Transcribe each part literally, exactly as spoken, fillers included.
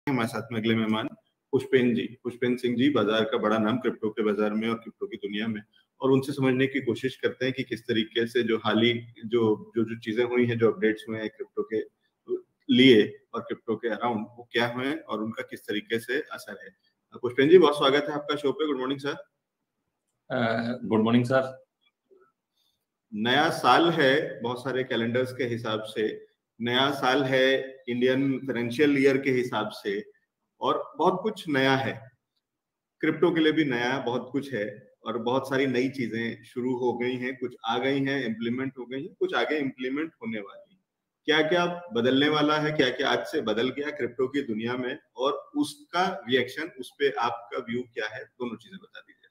हमारे साथ में अगले मेहमान पुष्पेन जी, पुष्पेन सिंह जी, बाजार का बड़ा नाम क्रिप्टो के बाजार में और क्रिप्टो की दुनिया में, और उनसे समझने की कोशिश करते हैं कि किस तरीके से जो हाल ही जो जो जो चीजें हुई हैं, जो अपडेट्स हुए हैं क्रिप्टो के लिए और क्रिप्टो के अराउंड, वो क्या हुए और उनका किस तरीके से असर है। पुष्पेन जी, बहुत स्वागत है आपका शो पे। Good morning sir. Good morning sir. नया साल है, बहुत सारे कैलेंडर्स के हिसाब से नया साल है, इंडियन फाइनेंशियल ईयर के हिसाब से, और बहुत कुछ नया है। क्रिप्टो के लिए भी नया बहुत कुछ है और बहुत सारी नई चीजें शुरू हो गई हैं, कुछ आ गई हैं, इम्प्लीमेंट हो गई हैं, कुछ आगे इम्प्लीमेंट होने वाली। क्या क्या बदलने वाला है, क्या क्या आज से बदल गया क्रिप्टो की दुनिया में, और उसका रिएक्शन, उस पे आपका व्यू क्या है, दोनों चीजें बता दीजिए।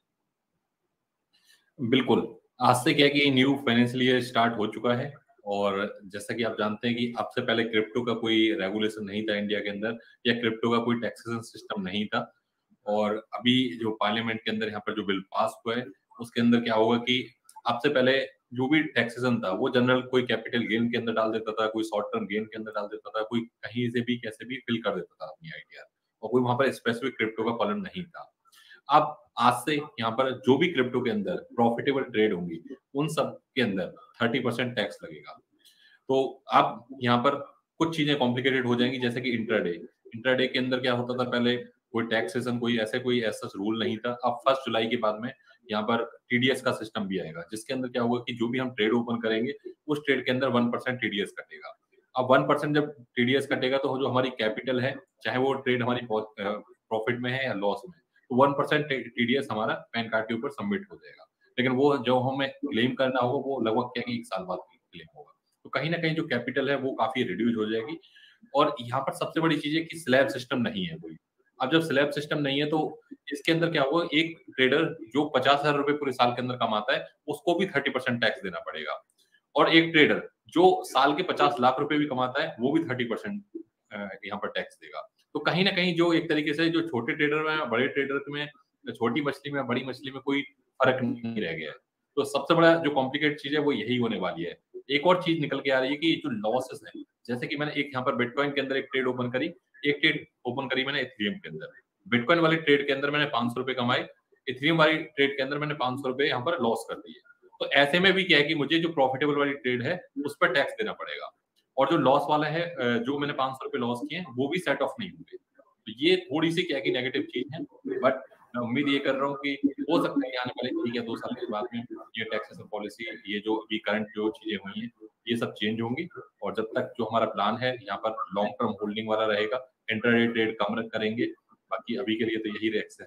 बिल्कुल, आज से क्या है कि न्यू फाइनेंशियल ईयर स्टार्ट हो चुका है, और जैसा कि आप जानते हैं कि अब से पहले क्रिप्टो का कोई रेगुलेशन नहीं था इंडिया के अंदर, या क्रिप्टो का कोई टैक्सेशन सिस्टम नहीं था। और अभी जो पार्लियामेंट के अंदर यहाँ पर जो बिल पास हुआ है, उसके अंदर क्या होगा कि अब से पहले जो भी टैक्सेशन था वो जनरल कोई कैपिटल गेन के अंदर डाल देता था, कोई शॉर्ट टर्म गेन के अंदर डाल देता था, कोई कहीं से भी कैसे भी फिल कर देता था अपनी आइडिया, और कोई वहां पर स्पेसिफिक क्रिप्टो का कॉलम नहीं था। अब आज से यहाँ पर जो भी क्रिप्टो के अंदर प्रॉफिटेबल ट्रेड होंगी, उन सब के अंदर तीस परसेंट टैक्स लगेगा। तो अब यहाँ पर कुछ चीजें कॉम्प्लिकेटेड हो जाएंगी, जैसे कि इंट्राडे इंट्राडे के अंदर क्या होता था, पहले कोई टैक्सेशन कोई ऐसे कोई ऐसा रूल नहीं था। अब फर्स्ट जुलाई के बाद में यहाँ पर टीडीएस का सिस्टम भी आएगा, जिसके अंदर क्या होगा कि जो भी हम ट्रेड ओपन करेंगे उस ट्रेड के अंदर वन परसेंट टीडीएस कटेगा। अब वन परसेंट जब टीडीएस कटेगा तो जो हमारी कैपिटल है, चाहे वो ट्रेड हमारी प्रॉफिट में है या लॉस में, तो वन परसेंट टीडीएस हमारा पैन कार्ड के ऊपर सबमिट हो जाएगा। लेकिन वो जो हमें क्लेम करना होगा वो लगभग क्या कि एक साल बाद क्लेम होगा। तो कहीं ना कहीं जो कैपिटल है वो काफी रिड्यूस हो जाएगी। और यहाँ पर सबसे बड़ी चीज है कि स्लैब सिस्टम नहीं है कोई। अब जब स्लैब सिस्टम नहीं है तो इसके अंदर क्या होगा, एक ट्रेडर जो पचास हजार रुपए पूरे साल के अंदर कमाता है उसको भी थर्टी परसेंट टैक्स देना पड़ेगा, और एक ट्रेडर जो साल के पचास लाख रुपए भी कमाता है वो भी थर्टी परसेंट यहाँ पर टैक्स देगा। तो कहीं ना कहीं जो एक तरीके से जो छोटे ट्रेडर में, बड़े ट्रेडर में, छोटी मछली में, बड़ी मछली में कोई फर्क नहीं रह गया है। तो सबसे बड़ा जो कॉम्प्लिकेटेड चीज है वो यही होने वाली है। एक और चीज निकल के आ रही है कि जो लॉसेस है, जैसे कि मैंने एक यहाँ पर बिटकॉइन के अंदर एक ट्रेड ओपन करी, एक ट्रेड ओपन करी मैंने इथेरियम के अंदर। बिटकॉइन वाले ट्रेड के अंदर मैंने पांच सौ रुपए कमाए, इथेरियम वाली ट्रेड के अंदर मैंने पांच सौ रुपए यहाँ पर लॉस कर दिए। तो ऐसे में भी क्या है कि मुझे जो प्रॉफिटेबल वाली ट्रेड है उस पर टैक्स देना पड़ेगा, और जो लॉस वाला है, जो मैंने पांच सौ रुपए लॉस किए वो भी सेट ऑफ नहीं होंगे। तो ये थोड़ी सी क्या है कि नेगेटिव चीज है, बट मैं उम्मीद ये कर रहा हूँ कि हो सकता है आने वाले एक या दो साल के बाद में ये टैक्सेशन पॉलिसी, ये जो अभी करंट जो चीजें हुई हैं, ये सब चेंज होंगी। और जब तक जो हमारा प्लान है यहाँ पर लॉन्ग टर्म होल्डिंग वाला रहेगा, इंट्राडे ट्रेड कम करेंगे। बाकी अभी के लिए तो यही रेक्स है।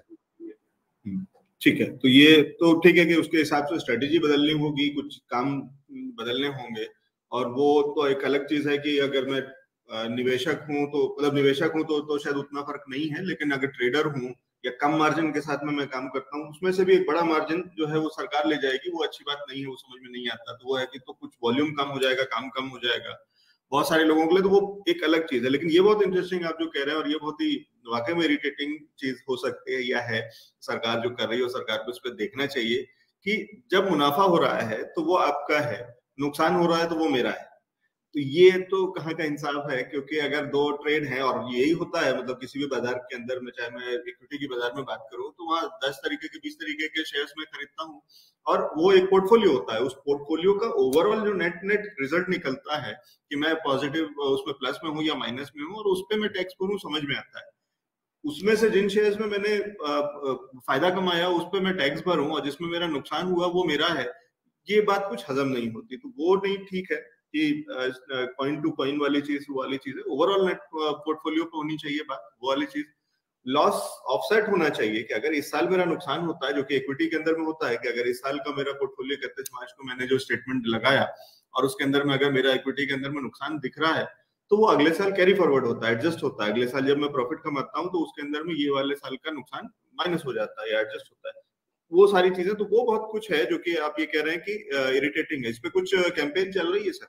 ठीक है, तो ये तो ठीक है कि उसके हिसाब से स्ट्रेटेजी बदलनी होगी, कुछ काम बदलने होंगे, और वो तो एक अलग चीज है कि अगर मैं निवेशक हूं तो मतलब निवेशक हूं तो तो शायद उतना फर्क नहीं है, लेकिन अगर ट्रेडर हूं या कम मार्जिन के साथ में मैं काम करता हूँ, उसमें से भी एक बड़ा मार्जिन जो है वो सरकार ले जाएगी, वो अच्छी बात नहीं है, वो समझ में नहीं आता। तो वो है कि तो कुछ वॉल्यूम कम हो जाएगा, काम कम हो जाएगा बहुत सारे लोगों के लिए, तो वो एक अलग चीज है। लेकिन ये बहुत इंटरेस्टिंग आप जो कह रहे हैं, और ये बहुत ही वाकई में इरिटेटिंग चीज हो सकती है या है सरकार जो कर रही है, सरकार को इस पर देखना चाहिए कि जब मुनाफा हो रहा है तो वो आपका है, नुकसान हो रहा है तो वो मेरा है। तो ये तो कहाँ का इंसाफ है, क्योंकि अगर दो ट्रेड है, और यही होता है मतलब किसी भी बाजार के अंदर में, चाहे मैं इक्विटी की बाजार में बात करूं तो वहां दस तरीके के बीस तरीके के शेयर्स में खरीदता हूं, और वो एक पोर्टफोलियो होता है। उस पोर्टफोलियो का ओवरऑल जो नेट नेट रिजल्ट निकलता है कि मैं पॉजिटिव उसमें प्लस में हूँ या माइनस में हूँ, और उस पर मैं टैक्स भरूं, समझ में आता है। उसमें से जिन शेयर्स में मैंने फायदा कमाया उस पर मैं टैक्स भरूं, और जिसमें मेरा नुकसान हुआ वो मेरा है, ये बात कुछ हजम नहीं होती। तो वो नहीं ठीक है कि कॉइन टू कॉइन वाली चीज वो वाली चीज है, ओवरऑल नेट पोर्टफोलियो पे होनी चाहिए बात, वो वाली चीज। लॉस ऑफसेट होना चाहिए कि अगर इस साल मेरा नुकसान होता है, जो कि इक्विटी के अंदर में होता है कि अगर इस साल का मेरा पोर्टफोलियो इकतीस मार्च को मैंने जो स्टेटमेंट लगाया और उसके अंदर में अगर मेरा इक्विटी के अंदर में नुकसान दिख रहा है, तो वो अगले साल कैरी फॉरवर्ड होता है, एडजस्ट होता है। अगले साल जब मैं प्रॉफिट कमाता हूँ तो उसके अंदर में ये वाले साल का नुकसान माइनस हो जाता है या एडजस्ट होता है, वो सारी चीजें। तो वो बहुत कुछ है जो कि आप ये कह रहे हैं कि इरिटेटिंग है। इस पे कुछ कैंपेन चल रही है सर?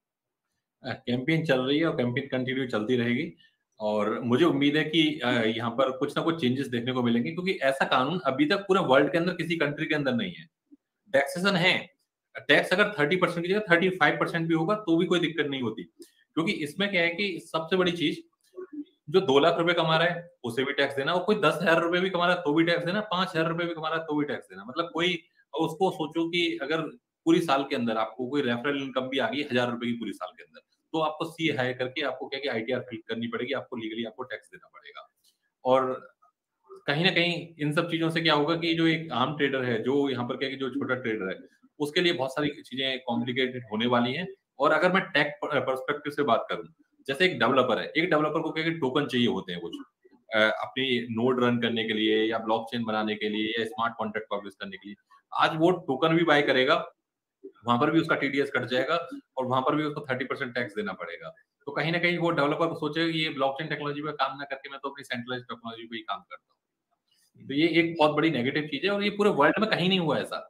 कैंपेन चल रही है और कैंपेन कंटिन्यू चलती रहेगी, और मुझे उम्मीद है कि यहाँ पर कुछ ना कुछ चेंजेस देखने को मिलेंगे, क्योंकि ऐसा कानून अभी तक पूरे वर्ल्ड के अंदर किसी कंट्री के अंदर नहीं है। टैक्सेशन है, टैक्स अगर थर्टी परसेंट की जगह थर्टी फाइव परसेंट भी होगा तो भी कोई दिक्कत नहीं होती, क्योंकि इसमें क्या है कि सबसे बड़ी चीज जो दो लाख रुपए कमा रहा है उसे भी टैक्स देना, और कोई दस हजार रुपए भी कमा रहा है तो भी टैक्स देना, पांच हजार रुपए भी कमा रहा है तो भी टैक्स देना। मतलब कोई, उसको सोचो कि अगर पूरी साल के अंदर आपको कोई रेफरल इनकम भी आ गई हजार रुपए की पूरी साल के अंदर, तो आपको सी हायर करके आपको क्या कि आईटीआर फिल करनी पड़ेगी, आपको लीगली आपको टैक्स देना पड़ेगा। और कहीं ना कहीं इन सब चीजों से क्या होगा कि जो एक आम ट्रेडर है, जो यहाँ पर क्या कि जो छोटा ट्रेडर है, उसके लिए बहुत सारी चीजें कॉम्प्लिकेटेड होने वाली हैं। और अगर मैं टेक पर्सपेक्टिव से बात करूं, जैसे एक डेवलपर है, एक डेवलपर को क्या कि टोकन चाहिए होते हैं कुछ अपनी नोड रन करने के लिए, या ब्लॉकचेन बनाने के लिए, या स्मार्ट कॉन्ट्रैक्ट पब्लिश करने के लिए। आज वो टोकन भी बाय करेगा, वहां पर भी उसका टीडीएस कट जाएगा, और वहां पर भी उसको थर्टी परसेंट टैक्स देना पड़ेगा। तो कहीं ना कहीं वो डेवलपर को सोचेगा कि ये ब्लॉकचेन टेक्नोलॉजी पे काम ना करके मैं तो अपनी सेंट्रलाइज्ड टेक्नोलॉजी पे ही काम करता हूँ। तो ये एक बहुत बड़ी नेगेटिव चीज है, और ये पूरे वर्ल्ड में कहीं नहीं हुआ ऐसा।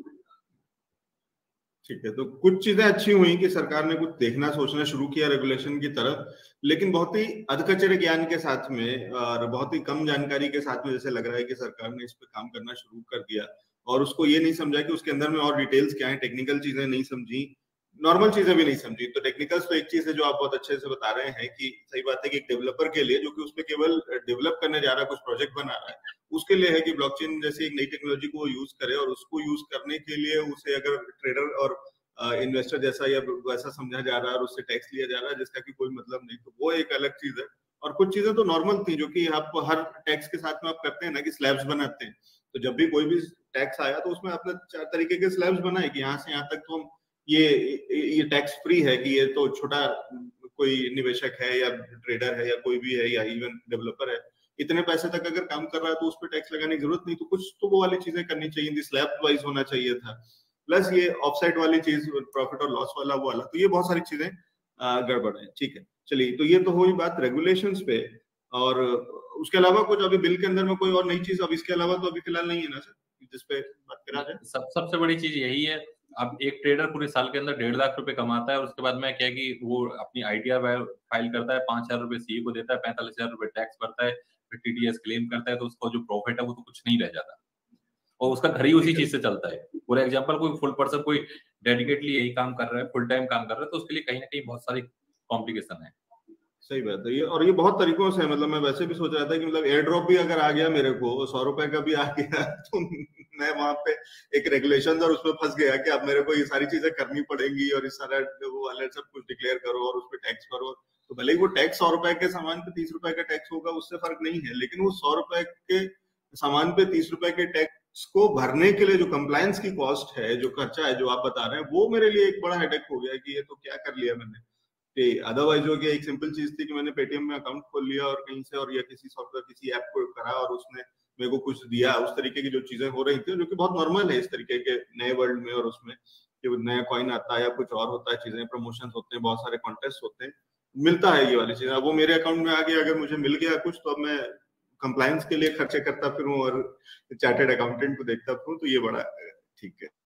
ठीक है, तो कुछ चीजें अच्छी हुई कि सरकार ने कुछ देखना सोचना शुरू किया रेगुलेशन की तरफ, लेकिन बहुत ही अधकचरे ज्ञान के साथ में और बहुत ही कम जानकारी के साथ में जैसे लग रहा है कि सरकार ने इस पे काम करना शुरू कर दिया, और उसको ये नहीं समझा कि उसके अंदर में और डिटेल्स क्या है, टेक्निकल चीजें नहीं समझी, नॉर्मल चीजें भी नहीं समझी। तो टेक्निकल्स तो एक चीज है जो आप बहुत अच्छे से बता रहे हैं कि सही बात है कि एक डेवलपर के लिए जो कि उसमें केवल डेवलप करने जा रहा है, कुछ प्रोजेक्ट बना रहा है, उसके लिए है कि ब्लॉकचेन जैसी एक नई टेक्नोलॉजी को वो यूज करे, और उसको यूज करने के लिए उसे अगर ट्रेडर और इन्वेस्टर जैसा या वैसा समझा जा रहा है और उससे टैक्स लिया जा रहा है जिसका कि कोई मतलब नहीं, तो वो एक अलग चीज है। और कुछ चीजें तो नॉर्मल थी जो कि आप हर टैक्स के साथ में आप करते हैं ना कि स्लैब्स बनाते हैं, तो जब भी कोई भी टैक्स आया तो उसमें आपने चार तरीके के स्लैब्स बनाए कि यहाँ से यहाँ तक तो हम ये ये टैक्स फ्री है, कि ये तो छोटा कोई निवेशक है या ट्रेडर है या कोई भी है या इवन डेवलपर है, इतने पैसे तक अगर काम कर रहा है तो उस पर टैक्स लगाने की जरूरत नहीं। तो कुछ तो वो वाली चीजें करनी चाहिए थी, स्लैब वाइज होना चाहिए था, प्लस ये ऑफसेट वाली चीज प्रॉफिट और लॉस वाला वो वाला, तो ये बहुत सारी चीजें गड़बड़ है। ठीक है, चलिए, तो ये तो हुई बात रेगुलेशंस पे, और उसके अलावा कुछ अभी बिल के अंदर में कोई और नई चीज अब इसके अलावा तो अभी फिलहाल नहीं है ना सर जिसपे बात करा जाए? सब सबसे बड़ी चीज यही है। अब एक ट्रेडर पूरे साल के अंदर डेढ़ लाख रुपए कमाता है, और उसके बाद में क्या कि वो अपनी आईटीआर फाइल करता है, पांच हजार रुपए सीए को देता है, पैंतालीस हजार रुपए टैक्स भरता है, फिर टीडीएस क्लेम करता है, तो उसका जो प्रॉफिट है वो तो कुछ नहीं रह जाता, और उसका घर ही उसी चीज से चलता है। फॉर एग्जांपल कोई फुल पर्सन कोई डेडिकेटली यही काम कर रहा है, फुल टाइम काम कर रहा है, तो उसके लिए कहीं ना कहीं बहुत सारी कॉम्प्लिकेशन है। सही बात है ये, और ये बहुत तरीकों से है। मतलब मैं वैसे भी सोच रहा था कि मतलब एयर ड्रॉप भी अगर आ गया मेरे को, सौ रुपए का भी आ गया, तो मैं वहां पे एक रेगुलेशन और उसमें फंस गया कि अब मेरे को ये सारी चीजें करनी पड़ेंगी, और इस सारा वो वाले सब कुछ डिक्लेयर करो और उस पर टैक्स भरो। तो भले ही वो टैक्स सौ रुपए के सामान पे तीस रुपए का टैक्स होगा, उससे फर्क नहीं है, लेकिन वो सौ रुपए के सामान पे तीस रुपए के टैक्स को भरने के लिए जो कंप्लायंस की कॉस्ट है, जो खर्चा है जो आप बता रहे हैं, वो मेरे लिए एक बड़ा हेडेक हो गया कि ये तो क्या कर लिया मैंने। अदरवाइज हो गया एक सिंपल चीज थी कि मैंने पेटीएम में अकाउंट खोल लिया और कहीं से, और या किसी सॉफ्टवेयर किसी ऐप को करा और उसने मेरे को कुछ दिया, उस तरीके की जो चीजें हो रही थी, जो कि बहुत नॉर्मल है इस तरीके के नए वर्ल्ड में। और उसमें कि नया कॉइन आता है या कुछ और होता है, चीजें प्रमोशंस होते हैं, बहुत सारे कॉन्टेस्ट होते हैं, मिलता है ये वाली चीज। वो मेरे अकाउंट में आ गया, अगर मुझे मिल गया कुछ तो अब मैं कंप्लायंस के लिए खर्चे करता फिरूं और चार्टेड अकाउंटेंट को देखता फिरूं, तो ये बड़ा ठीक है।